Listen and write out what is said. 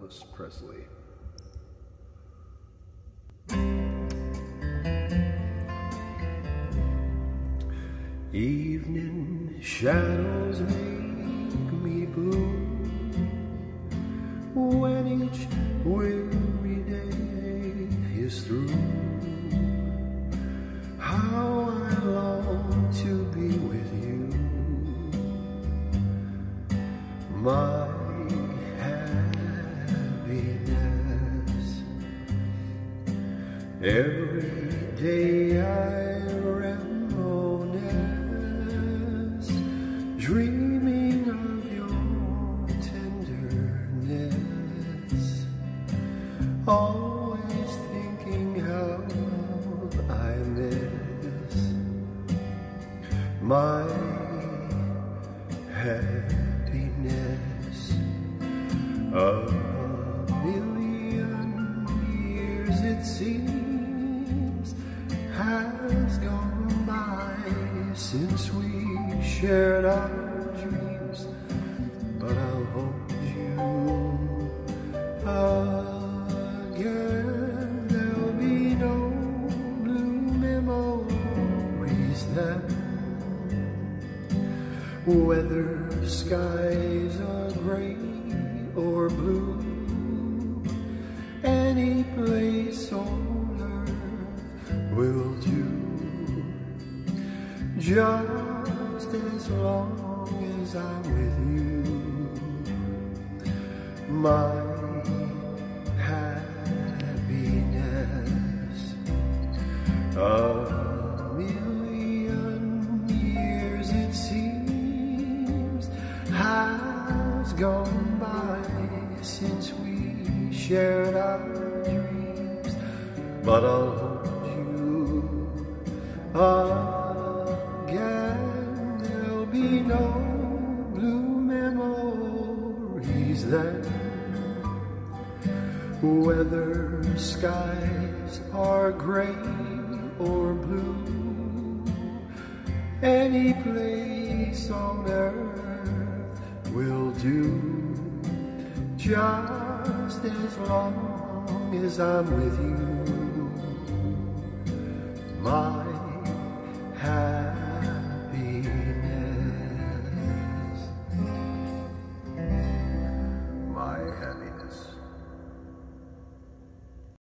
Elvis Presley. Evening shadows make me blue when each weary day is through. How I long to be with you, my happiness. Every day I reminisce, dreaming of your tenderness, always thinking how I miss my happiness. A million years it seems has gone by since we shared our dreams, but I'll hold you again. There'll be no blue memories then, whether skies are gray or blue. Any place on earth will do, just as long as I'm with you, my happiness. A million years it seems has gone by since we shared our dreams, but I'll hold you again. There'll be no blue memories then, whether skies are gray or blue. Any place on earth will do, just as long as I'm with you, my